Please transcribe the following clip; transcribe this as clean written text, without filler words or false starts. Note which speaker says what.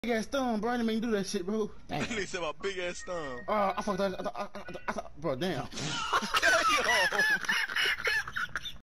Speaker 1: Big ass thumb, bro. I didn't mean to do that shit, bro.
Speaker 2: Damn. He said my big ass thumb.
Speaker 1: I fucked up. I thought, bro, damn.